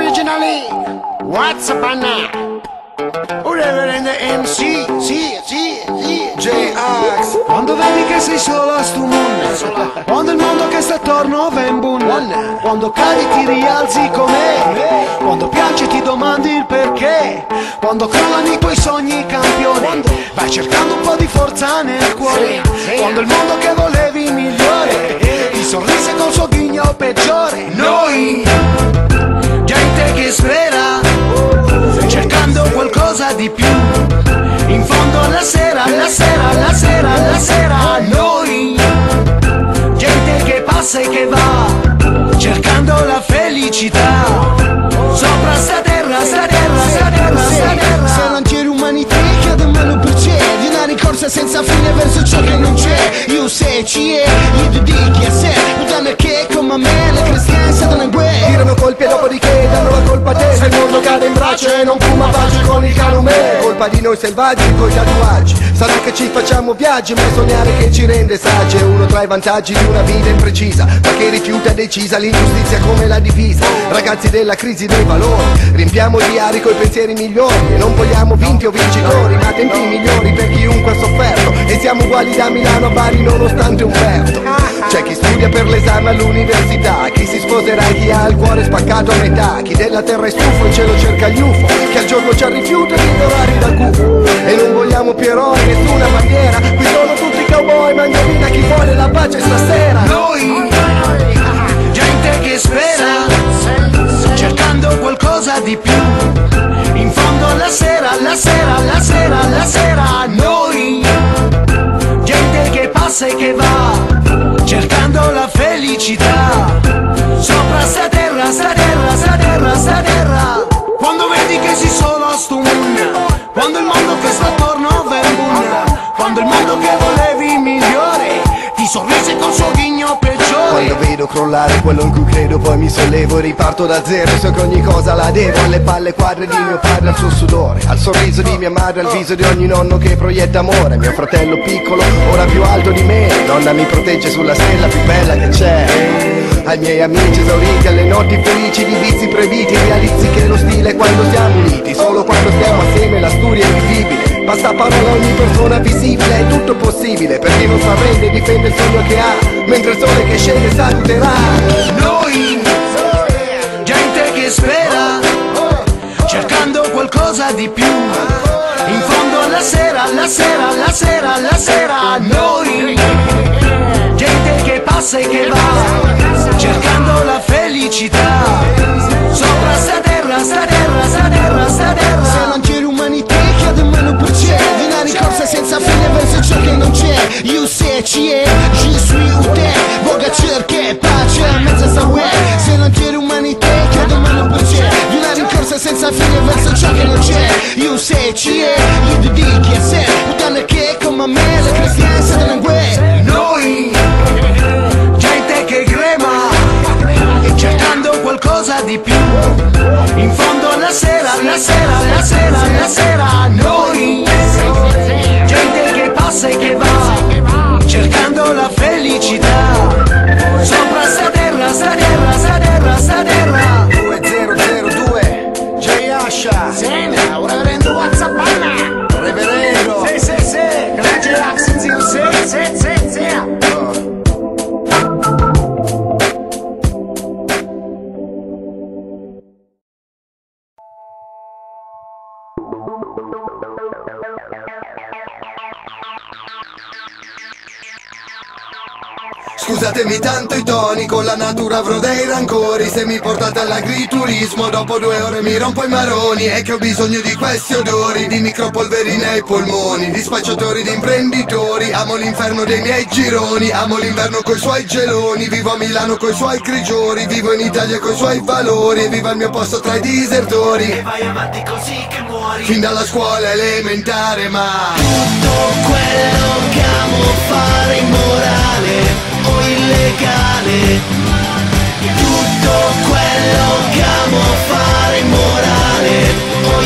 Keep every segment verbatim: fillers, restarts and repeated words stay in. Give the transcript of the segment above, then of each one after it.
originally, what's up now? Whatever in the M C, sì, sì, sì. J-Ax, quando vedi che sei solo a stu mondo, quando il mondo che sta attorno va in bunna, quando cadi ti rialzi com'è, quando piangi ti domandi il perché, quando crollano i tuoi sogni campione, vai cercando un po' di forza nel cuore, quando il mondo che volevi migliore ti sorrise col suo ghigno peggiore. Noi, gente che spera, cercando qualcosa di più, in fondo alla sera, alla sera, alla sera, alla sera. Noi, gente che passa e che va, cercando la felicità, sopra sta terra, sta terra, sta terra, sta terra. Se non c'è l'umanità che da me lo percevi, una ricorsa senza fine verso ciò che non c'è. Io se ci è, gli dedichi a sé, udane che come me le cristiane stanno in guerra. Tirano colpi e dopodiché danno la colpa a te. Se il mondo cade in braccio e non fuma pace con il calume, colpa di noi selvaggi coi tatuaggi. Sarà che ci facciamo viaggi, ma è sognare che ci rende saggi. È uno tra i vantaggi di una vita imprecisa, ma che rifiuta decisa l'ingiustizia come la divisa. Ragazzi della crisi dei valori, riempiamo i diari coi pensieri migliori, e non vogliamo vinti o vincitori, ma tempi migliori per chiunque ha sofferto. E siamo uguali da Milano a Bari nonostante Umberto. C'è chi studia per l'esame all'università, chi si sposerà e chi ha il cuore spaccato a metà, chi della terra è stufo e cielo cerca gli U F O, chi al giorno c'ha rifiuto di orari da gufo. E non vogliamo più eroi, nessuna bandiera, qui sono tutti cowboy, mangiamina chi vuole la pace stasera. Noi, gente che spera, cercando qualcosa di più, in fondo alla sera, alla sera, alla sera, alla sera. Noi, gente che passa e che va, cercando la felicità, sopra sta terra, sta terra, sta terra, sta terra. Quando vedi che sei solo a stu mondo, quando il mondo che sta attorno va in bunna, quando il mondo che volevi migliore ti sorrise col suo ghigno peggiore. Quando vedo crollare quello in cui credo, poi mi sollevo e riparto da zero. So che ogni cosa la devo alle palle quadre di mio padre, al suo sudore, al sorriso di mia madre, al viso di ogni nonno che proietta amore. Mio fratello piccolo, ora più alto di me, nonna mi protegge sulla stella più bella che c'è. Ai miei amici esauriti, alle notti felici di vizi proibiti, realizzi che lo stile è quando siamo uniti, solo quando stiamo assieme la storia è vivibile. Basta parola ogni persona visibile, è tutto possibile per chi non s'arrende e difende il sogno che ha, mentre il sole che scende saluterà. Noi, gente che spera, cercando qualcosa di più, in fondo alla sera, alla sera, alla sera, alla sera. Noi, gente che passa e che va, cercando la felicità, sopra sta terra, sta terra, sta terra, sta terra. Se non c'è l'umanità che da me lo percevi, una ricorsa senza fine verso ciò che non c'è. Io se ci è, je suis où t'es, voga cerche pace a mezzo sta web. Se non c'è l'umanità che da me lo percevi, una ricorsa senza fine verso ciò che non c'è. Io se ci è, gli dedichi a sé, udane che come me le cristiane stanno in guerra. Noi, gente che crema, cercando qualcosa di più, in fondo alla sera, alla sera, alla sera, alla sera. Noi, gente che passa e che va, cercando la felicità, sopra sta terra, sta terra, sta terra, sta terra. Due zero zero due, J-Asha, Sena, ora prendo WhatsApp Anna. Reverendo. Sì, sì, sì, grazie a Axel, sì, sì, sì, sì. Scusatemi tanto i toni, con la natura avrò dei rancori. Se mi portate all'agriturismo, dopo due ore mi rompo i maroni. E che ho bisogno di questi odori, di micropolveri nei polmoni, di spacciatori, di imprenditori. Amo l'inferno dei miei gironi, amo l'inverno coi suoi geloni. Vivo a Milano coi suoi grigiori, vivo in Italia coi suoi valori. E vivo al mio posto tra i disertori, E vai avanti così che muori. fin dalla scuola elementare. Ma Tutto quello che amo fare immorale o illegale, tutto quello che amo fare immorale o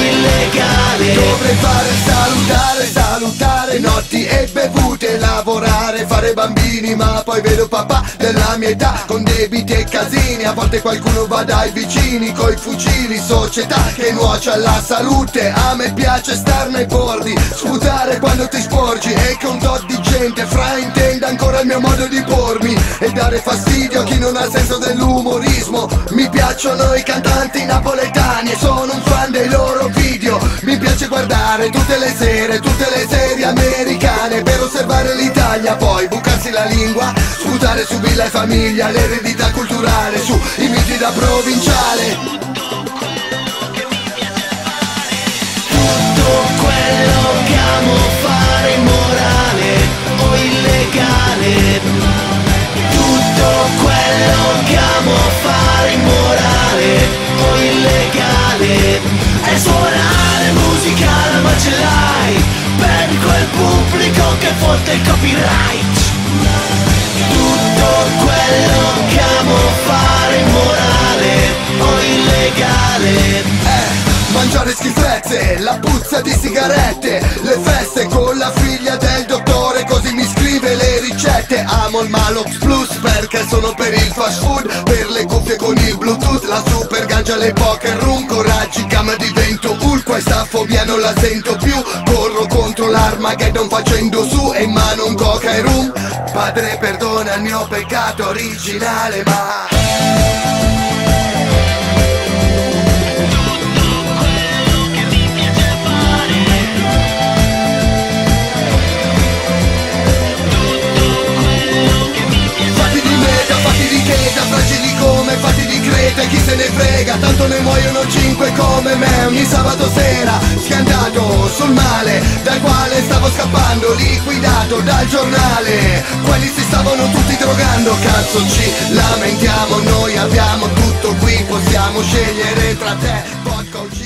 illegale. dovrei fare salutare, salutare notti e bevute, lavorare, far fare bambini, ma poi vedo papà della mia età con debiti e casini. A volte qualcuno va dai vicini coi fucili, società che nuoce alla salute. A me piace star nei bordi, sputare quando ti sporgi e che un tot di gente fraintenda ancora il mio modo di pormi e dare fastidio a chi non ha senso dell'umorismo. Mi piacciono i cantanti napoletani e sono un fan dei loro video. Mi piace guardare tutte le sere, tutte le serie americane per osservare l'Italia, poi bucarsi la lingua, sputare su Villa e Famiglia, l'eredità culturale, su i miti da provinciale. Tutto quello che amo fare immorale o illegale, tutto quello che amo fare immorale o illegale è suonare musica alla macellai per quel pubblico che fotte il copyright. Tutto quello che amo fare immorale o illegale Eh, mangiare schifezze, la puzza di sigarette, le feste con la figlia del dottore, così mi scrive le ricette. Amo il Malox Plus perché sono per il fast food, per le cuffie con il Bluetooth, la super gancia, le poker room, coraggi, cama divento cool. Questa fobia non la sento più, corro contro l'Armageddon facendo su e in mano un coca e rum. Padre perdona il mio peccato originale, ma fragili come fatti di creta, chi se ne frega, tanto ne muoiono cinque come me. Ogni sabato sera, schiantato sul male, dal quale stavo scappando, liquidato dal giornale. Quelli si stavano tutti drogando, cazzo ci lamentiamo, noi abbiamo tutto qui, possiamo scegliere tra te, vodka o gin.